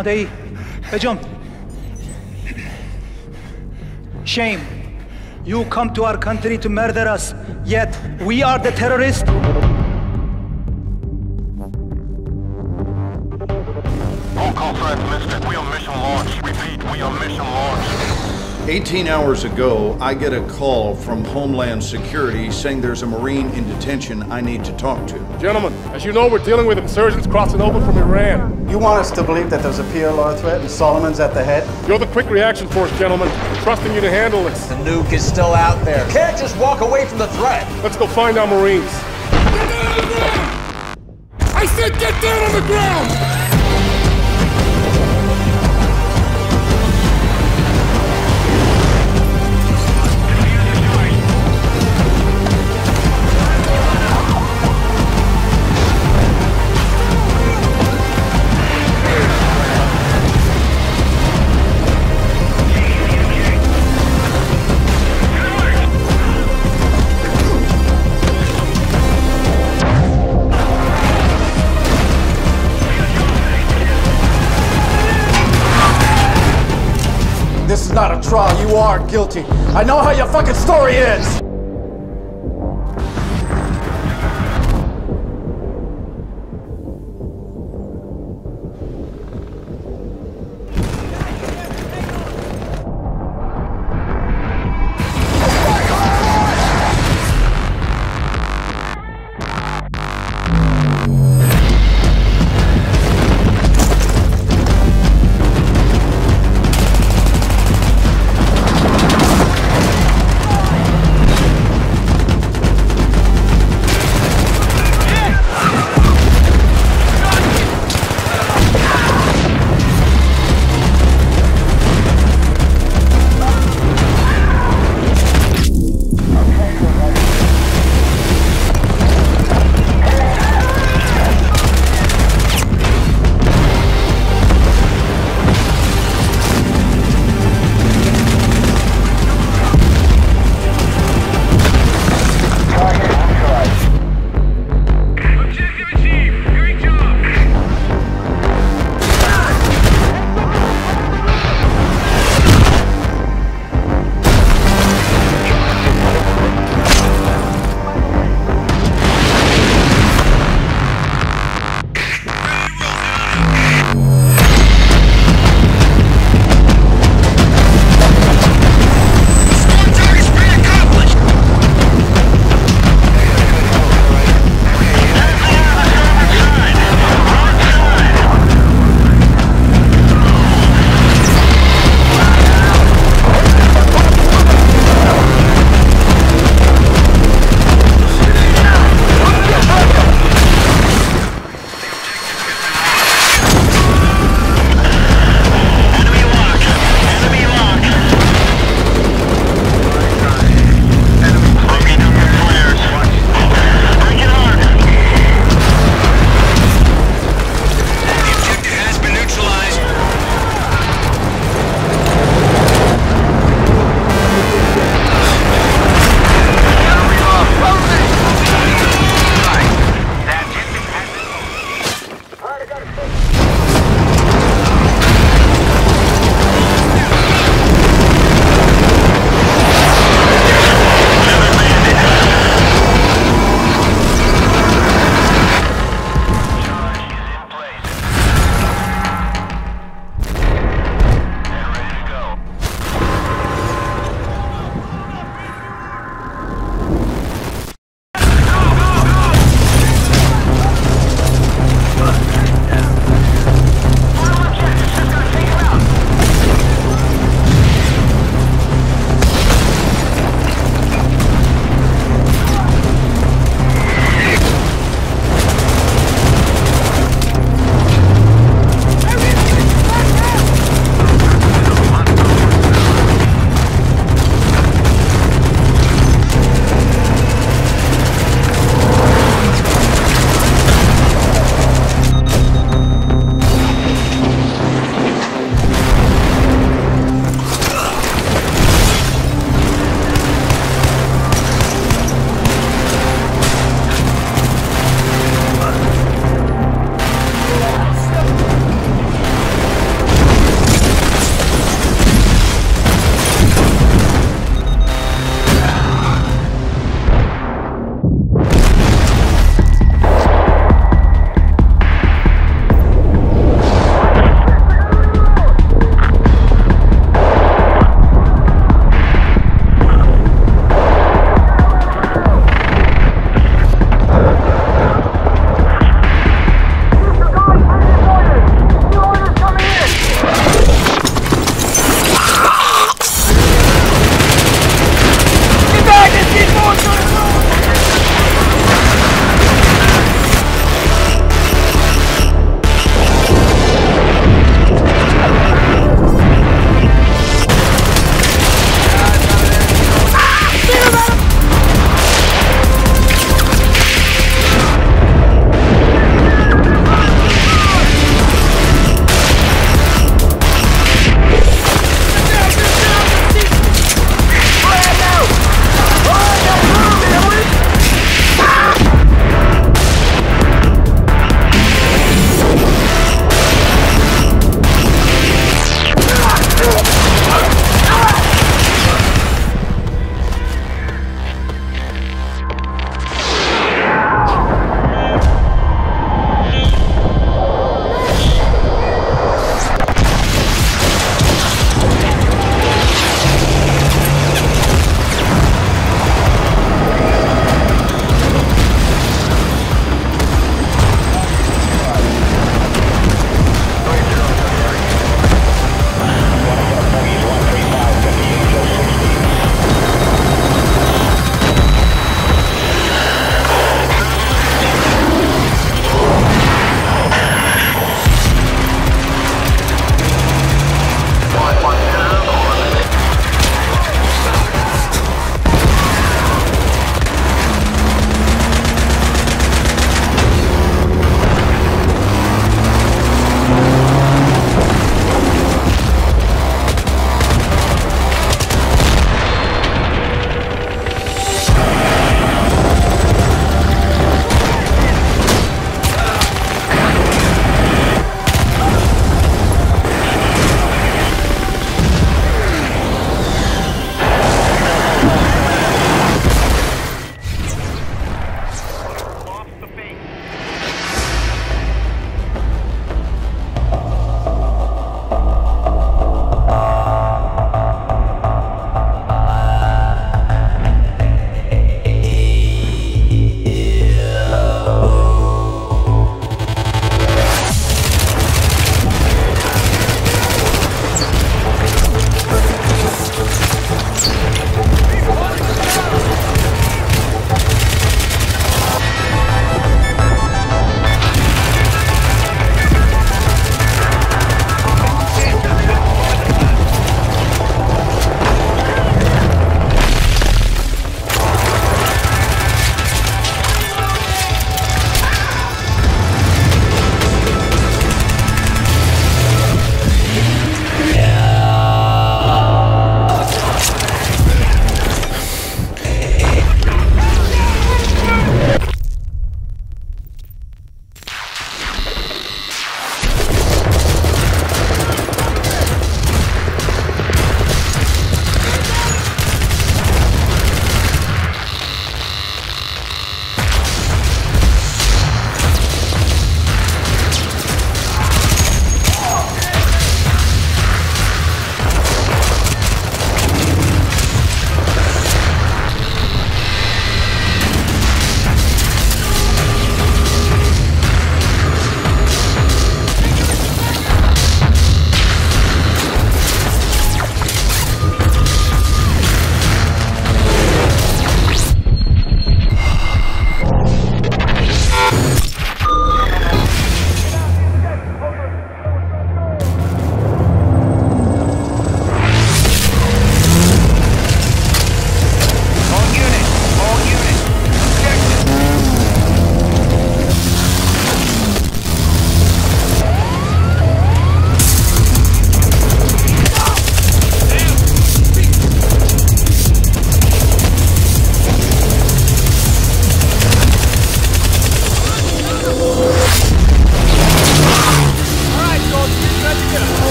دایی بجم. Shame. You come to our country to murder us, yet we are the terrorists. All call signs listed. We on mission launch. Repeat, we on mission launch. 18 hours ago, I get a call from Homeland Security saying there's a Marine in detention I need to talk to. Gentlemen, as you know, we're dealing with insurgents crossing over from Iran. You want us to believe that there's a PLR threat and Solomon's at the head? You're the quick reaction force, gentlemen. We're trusting you to handle this. The nuke is still out there. You can't just walk away from the threat. Let's go find our Marines. Get down on the ground! I said get down on the ground! This is not a trial. You are guilty. I know how your fucking story ends.